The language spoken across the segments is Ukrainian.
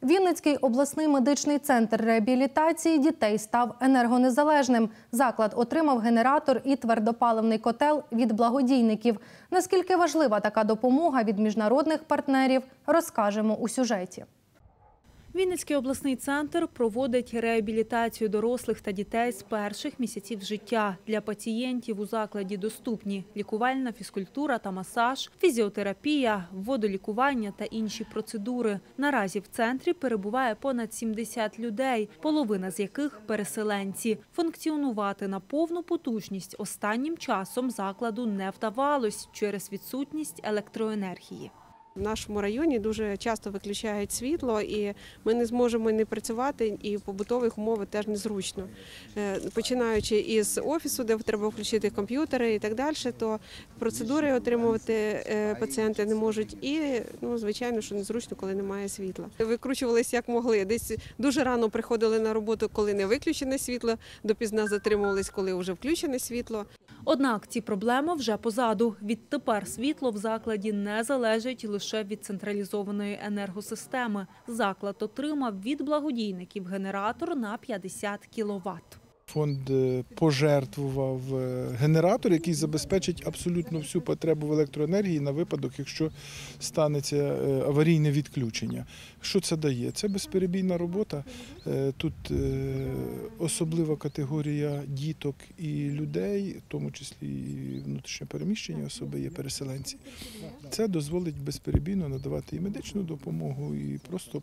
Вінницький обласний медичний центр реабілітації дітей став енергонезалежним. Заклад отримав генератор і твердопаливний котел від благодійників. Наскільки важлива така допомога від міжнародних партнерів, розкажемо у сюжеті. Вінницький обласний центр проводить реабілітацію дорослих та дітей з перших місяців життя. Для пацієнтів у закладі доступні лікувальна фізкультура та масаж, фізіотерапія, водолікування та інші процедури. Наразі в центрі перебуває понад 70 людей, половина з яких – переселенці. Функціонувати на повну потужність останнім часом закладу не вдавалось через відсутність електроенергії. В нашому районі дуже часто виключають світло, і ми не зможемо не працювати, і в побутових умовах теж незручно. Починаючи із офісу, де треба включити комп'ютери і так далі, то процедури отримувати пацієнти не можуть і, звичайно, що незручно, коли немає світла. Викручувалися як могли. Десь дуже рано приходили на роботу, коли не виключене світло, допізна затримувались, коли вже включене світло. Однак ці проблеми вже позаду. Відтепер світло в закладі не залежить лише від централізованої енергосистеми. Заклад отримав від благодійників генератор на 50 кВт. Фонд пожертвував генератор, який забезпечить абсолютно всю потребу в електроенергії на випадок, якщо станеться аварійне відключення. Що це дає? Це безперебійна робота. Тут особлива категорія діток і людей, в тому числі і внутрішньо переміщені особи, є переселенці. Це дозволить безперебійно надавати і медичну допомогу, і просто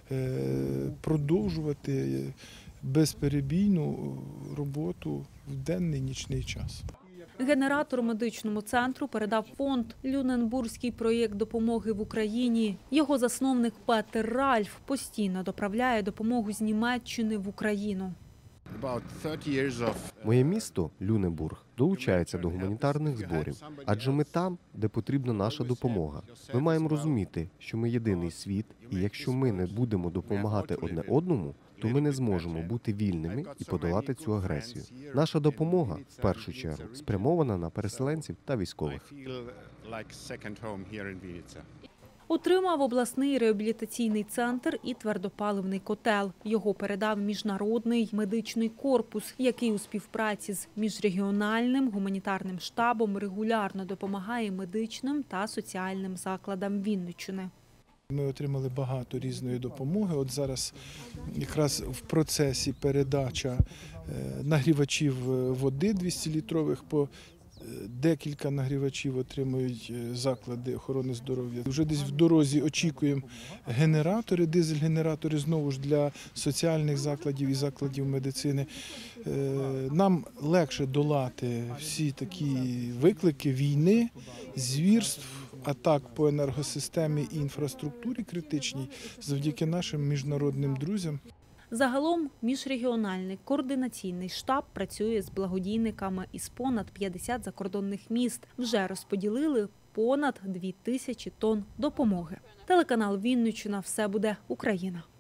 продовжувати безперебійну роботу в денний, нічний час. Генератор медичному центру передав фонд «Люненбурзький проєкт допомоги в Україні». Його засновник Петер Ральф постійно доправляє допомогу з Німеччини в Україну. Моє місто, Люнебург, долучається до гуманітарних зборів, адже ми там, де потрібна наша допомога. Ми маємо розуміти, що ми єдиний світ, і якщо ми не будемо допомагати одне одному, то ми не зможемо бути вільними і подолати цю агресію. Наша допомога, в першу чергу, спрямована на переселенців та військових. Отримав обласний реабілітаційний центр і твердопаливний котел. Його передав Міжнародний медичний корпус, який у співпраці з міжрегіональним гуманітарним штабом регулярно допомагає медичним та соціальним закладам Вінниччини. Ми отримали багато різної допомоги. От зараз якраз в процесі передача нагрівачів води 200-літрових по декілька нагрівачів отримують заклади охорони здоров'я. Вже десь в дорозі очікуємо генератори, дизель-генератори знову ж для соціальних закладів і закладів медицини. Нам легше долати всі такі виклики війни, звірств, атак по енергосистемі і інфраструктурі критичній завдяки нашим міжнародним друзям. Загалом міжрегіональний координаційний штаб працює з благодійниками із понад 50 закордонних міст. Вже розподілили понад 2000 тонн допомоги. Телеканал «Вінниччина. Все буде Україна».